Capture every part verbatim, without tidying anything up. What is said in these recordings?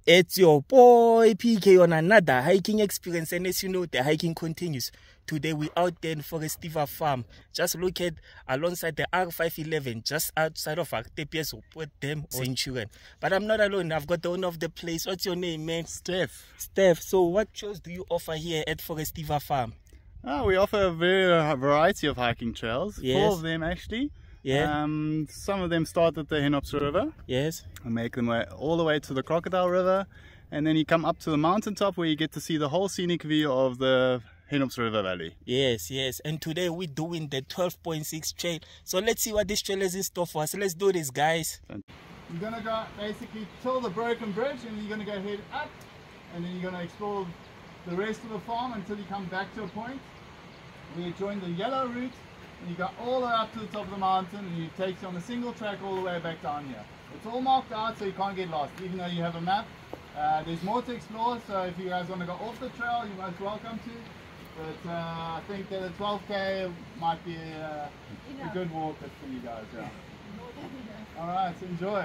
It's your boy P K on another hiking experience, and as you know, the hiking continues. Today we're out there in Forestiva farm. Just look at alongside the R five eleven, just outside of Actepies, put them Centurion. But I'm not alone. I've got the owner of the place. What's your name, man? Steph. Steph. So what trails do you offer here at Forestiva farm? Oh, we offer a very a variety of hiking trails. Yes. Four of them actually. Yeah. Um, some of them start at the Hennops River. Yes. And make them way, all the way to the Crocodile River. And then you come up to the mountaintop where you get to see the whole scenic view of the Hennops River Valley. Yes, yes. And today we're doing the twelve point six trail. So let's see what this trail is in store for us. Let's do this, guys. You're going to go basically till the broken bridge, and then you're going to go head up. And then you're going to explore the rest of the farm until you come back to a point where you join the yellow route. And you go all the way up to the top of the mountain, and it takes you on a single track all the way back down here. It's all marked out so you can't get lost, even though you have a map. Uh, there's more to explore, so if you guys want to go off the trail, you're most welcome to. But uh, I think that a twelve K might be a, a good walk for you guys. Yeah. Alright, so enjoy.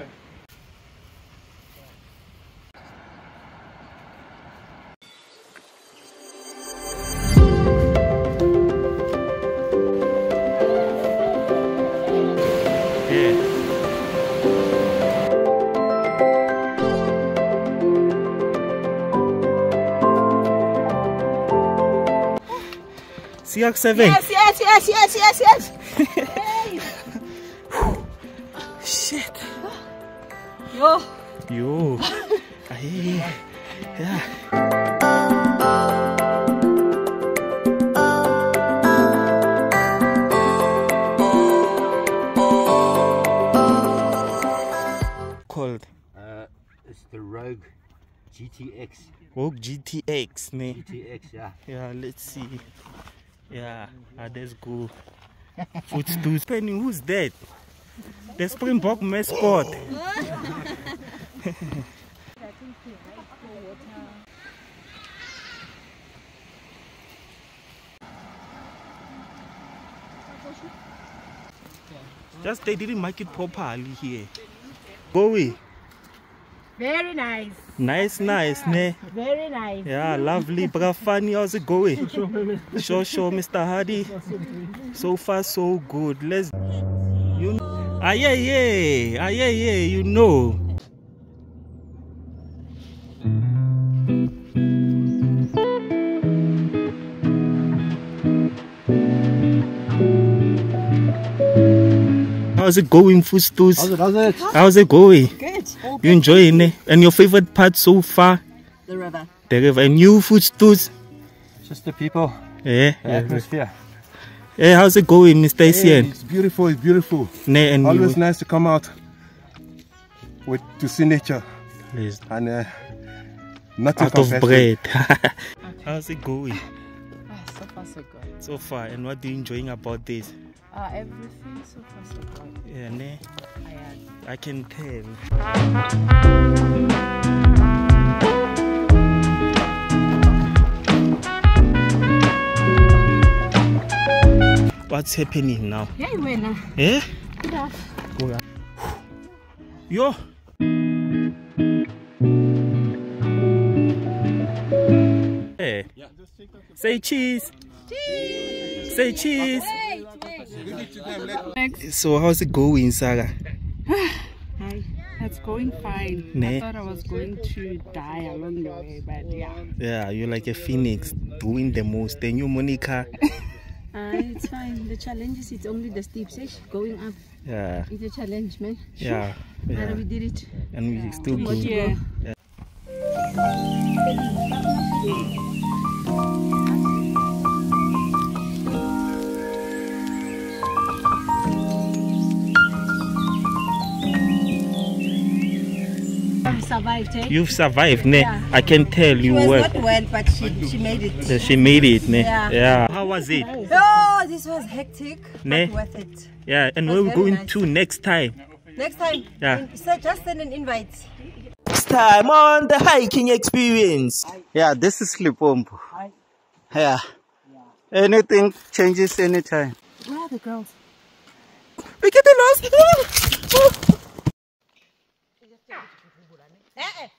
C X seven. Yes, yes, yes, yes, yes, yes. Hey. Shit. Yo. Yo. Hey. Yeah. Called? Uh, it's the Rogue G T X. Rogue G T X, ne? G T X, yeah. Yeah, let's see. Yeah, ah, let's go. Footstools. Penny, who's that? The Springbok mascot. Just they didn't make it properly here. Bowie. Very nice. Nice, nice, ne? Very nice. Yeah, lovely, bruh. Funny, how's it going? Sure, sure, Mister Hardy. So far, so good. Let's. You. Ah, yeah, yeah. Ah, yeah, yeah. You know. How's it going, Footstools? How's it, how's it? How's it going? Good. You enjoying it? And your favorite part so far? The river. The river. And you, Footstools? Just the people. Yeah. The atmosphere. Hey, how's it going, Mister Hey, Asian? it's beautiful, it's beautiful. Ne, and Always you, nice to come out with to see nature Yes. and uh, nothing Out of compares to- bread. How's it going? Ah, so far so good. So far, and what are you enjoying about this? Uh, everything so far so good. Yeah, ne? I am. I can tell. What's happening now? Hey, winner. Eh? Good off. Go on. Yo. Hey. Say cheese. Cheese. Say cheese. So how's it going, Sarah? Hi. It's going fine. Ne? I thought I was going to die along the way, but yeah. Yeah, you're like a phoenix doing the most. And you, Monica? Uh, it's fine. The challenge is it's only the steps, eh? Going up. Yeah. It's a challenge, man. Yeah. But Yeah. we did it. And we still Too much do. to Yeah. Yeah. I survived, eh? You've survived, ne? Yeah. I can tell She you was were. not well, but she, she made it. Yeah, she made it, ne? Yeah. Yeah. How was it? Oh, this was hectic, Ne? but worth it. Yeah, and It where was we very going nice. to next time? Next time, Yeah. in- so just send an invite. Next time on the hiking experience. Yeah, this is Lipompo. Yeah. Anything changes anytime. Where are the girls? We get the lost. Eh, eh.